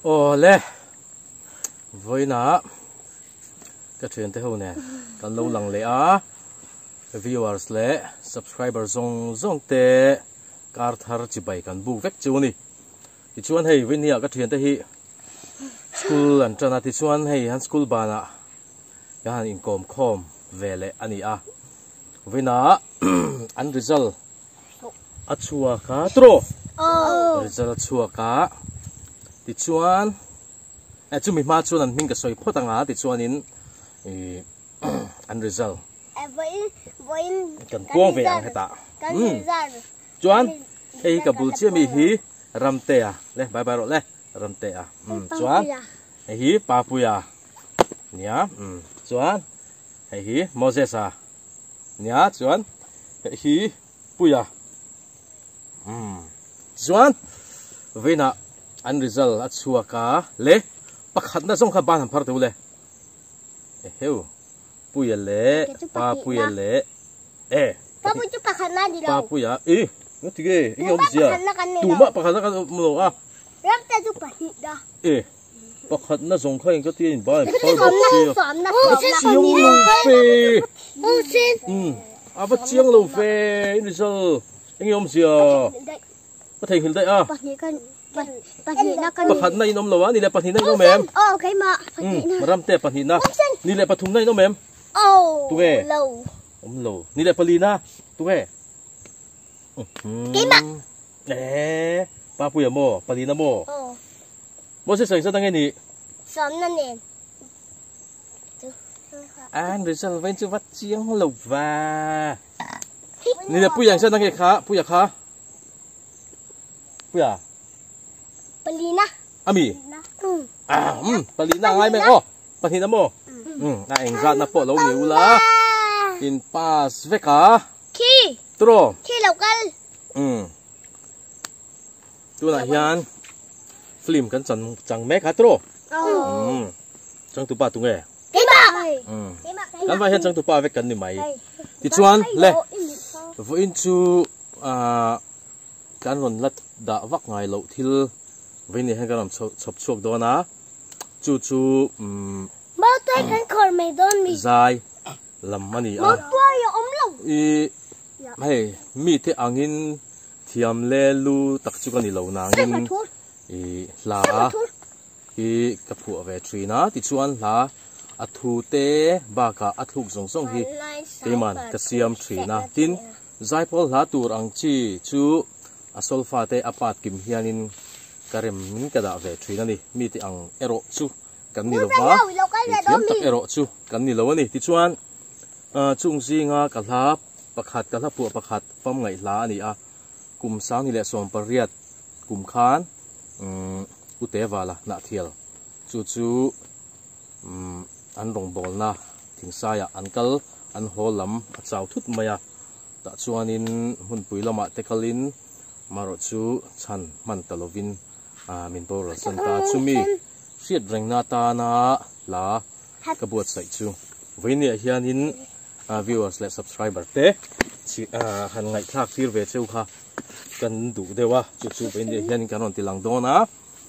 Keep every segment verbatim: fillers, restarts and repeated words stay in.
ô lê với nó cái chuyện thế hậu nè còn lâu lằng lẽ á viewers lẽ subscriber zong zong te car thar chỉ bảy cần bu vét chú nè thì chuan hay với nia cái chuyện thế hi school anh cho thì chuan hay han school ba na ya han income com về lẽ anh à với nó anh result à chua cá tro result chua cá thì chuan à chúng mình mà chuan mình cái soi phốt tăng á thì chuan in anh result với với cần quang về anh hết ta chuan hay cái bul chia mi hi ram te à le bye bye rồi le ram te à chuan hay hi papuya nhá chuan hay hi Moses à nhá chuan hay hi puya chuan với na anh result at chua cá le pakhat na song kha ban phar tu le heu puya le pa puya le e pa puya pakhat na di pa puya e nó thì cái cái ông gì à tụ mà pakhat na cái mlo à ram ta chu pakhat da e pakhat na song kha cái tiền ba cái con na xóm na chiang lâu phê ô xin ừ à bắt chiang lâu phê result cái ông gì à bắt thành hình đây à pakhat na inom lawa nila pathin na inom mem oh okay ma maram te pathin na nila pathum na inom mem oh tuwe lâu om lo nila palina tuwe cái ma eh pa puya mo palina mo oh mo se sai sa tang ni xóm na nè an result ven chu wat chiang lo wa nila puyang sa tang kha puya kha puya Palina. Ami. À, um, Palina ngay mẹ ô. Palina mo. Um, na anh ra na po lâu nhiều la. In pass về cả. Khi. Tro. Khi lâu cal. Um. Tu na hian. Film kan chan chang mek ha tro. Um. Chang tu pa tu nge. Cái ba. Um. Kan vai hian chang tu pa ve kan ni mai. Ti chuan le. Vo in chu a kan ron lat da vak ngai lo thil với này hay cái làm chụp chụp chụp đó na chú chú bao tay cái con mày đón mi dài làm mà nỉ à bao tay ống lồng y hay mi thế anh in thiam lê lu tắc chú cái nỉ lâu nàng in y là y cái phụ về truy na thì chuan là à thu tê ba cả à thu song song hi cái man cái xiêm truy na tin giải paul là tour ang chi chú à solfa tê apat kim hianin karem min kada ve thina ni mi ti ang ero chu kan ni lowa tiam tak ero chu kan ni lowa ni ti chuan chung zinga kalha pakhat kalha pu pakhat pam ngai hla ani a kum sang ni le som pariat kum khan um ute wala na thial chu chu um an rong bol na thingsa ya ankal an holam a chaw thut maya ta chuanin hun puilama tekalin maro chu chan man talovin à mình bảo là sân ta chú mi siết rèn na ta na là cái buat sai chú với nè hiện in viewersและ subscriber te chỉ hàng ngày khác phir về châu kha cần đủ đều à chú chú với nè hiện cái non tilang đó na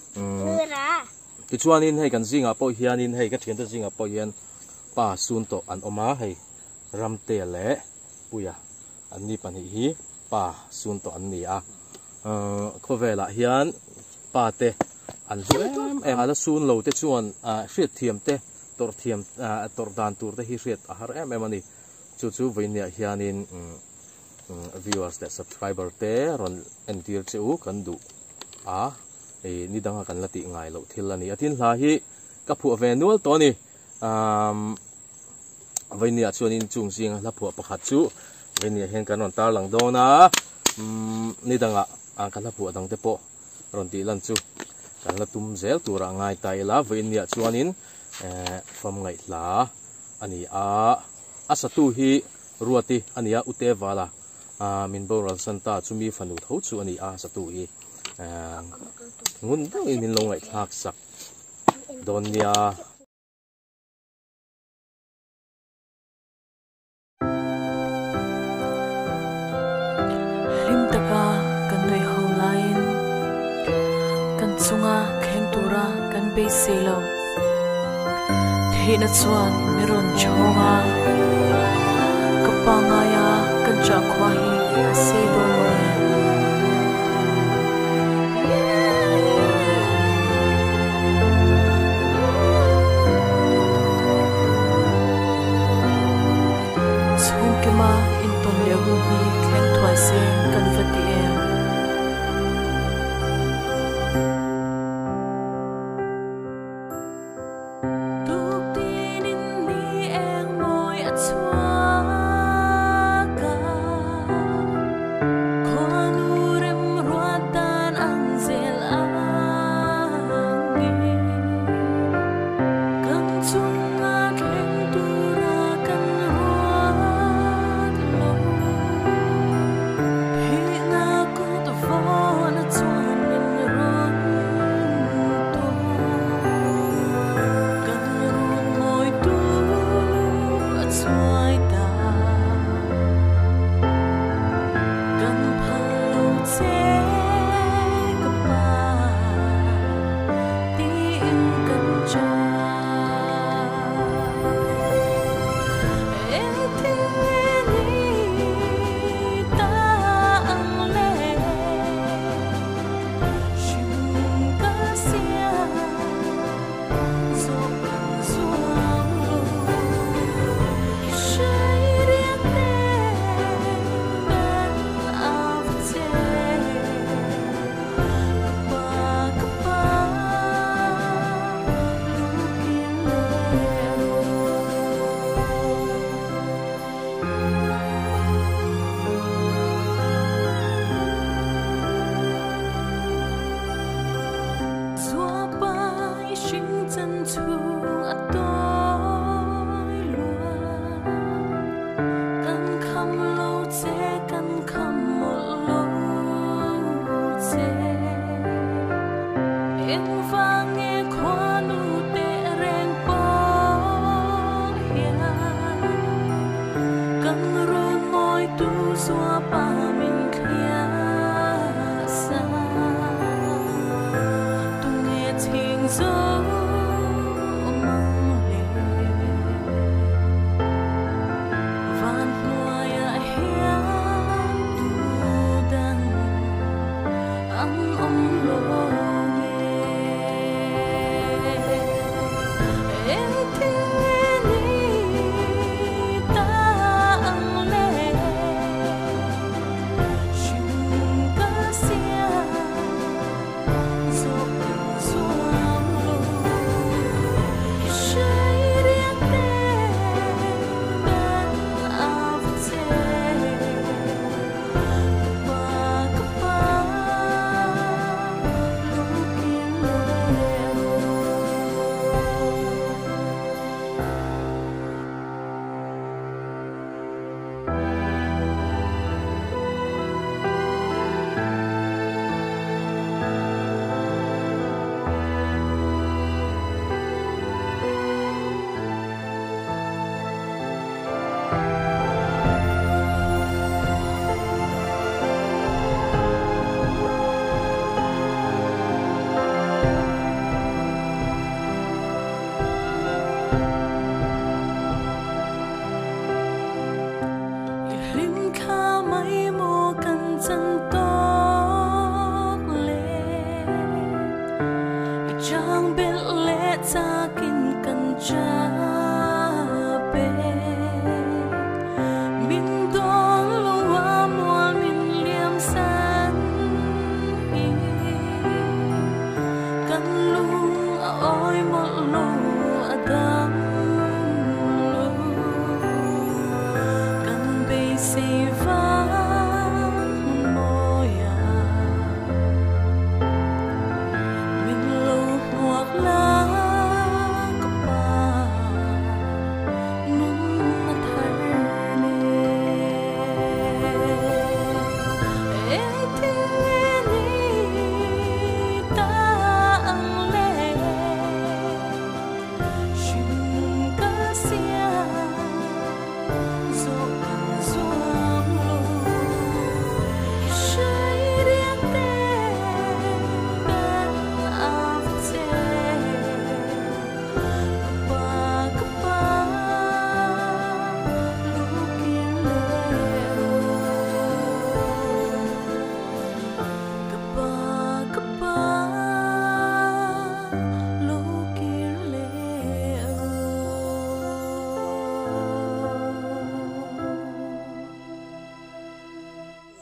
cái chuan in hay cái gì ngà po hiện in hay cái chuyện đó gì ngà po hiện pa sun to an oma hay ram te le puya an ni pan hi pa sun to an ni à có vẻ là hiện pa te an zu em em ala sun lo te chuan a hriat thiam te tor thiam a tor dan tur te hi hriat a har em em ani chu chu voinia hianin viewers te subscriber te ron entir cheu kan du a e ni danga kan lati ngai lo thil ani atin hla hi ka phu ve nual to ni um voinia chuanin chung sing la phu pakhat chu voinia hen kan on tar lang do na ni danga an kan la phu dang te po ron ti lan chu kan la tum zel tura ngai tai la vein nia chuanin fam ngai la ani a asatu hi ruati ania ute wala a min boral santa chumi fanu tho chu ani a satu hi ngun dang in min lo ngai thak sak don nia lim taka kan rei ho lain kan chunga kheng tura kan be selo thina chuan miron chonga kapangaya kan chakwa hi ase do chungkema in ton lewu hi thleng thwai se kan vati em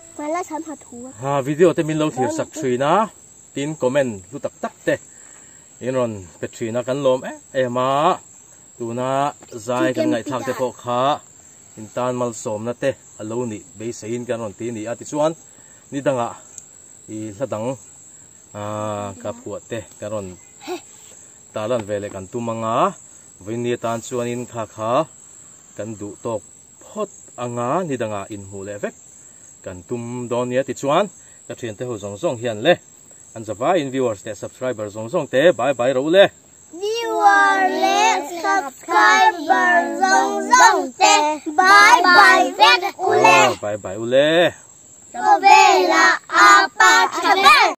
มาแล้วฉันหาถูกฮะวิดีโอเต็มินเราถือสักทรีนะตินคอมเมนต์รู้ตักตักเตะอินรอนเป็ดทรีนะกันลมเอ๊ะเอ็มาตูน่าใจกันไงทางเตะพกขาอินตานมัลสมนะเตะฮัลโหลนี่เบสอินกันรอนตีนี่อาทิตย์ส่วนนี่ดังอ่ะอีละดังอ่ากับหัวเตะกันรอนตาลันเวลกันตุมังอ่ะวินนี่ตานส่วนอินขาขากันดูตกพอดอ่างอ่ะนี่ดังอ่ะอินหูเลเวกกันตุมดอนเนี่ยติดส่วนกระเทียนเตะหัวสองสองเฮียนเลยอันจะว่าอินวิวเออร์เตะ subscriber สองสองเตะบายบายรู้เลย viewer และ subscriber ซงซงเตะบายบายเวทอุเล่บายบายอุเล่โตเวลาอาปาชเบ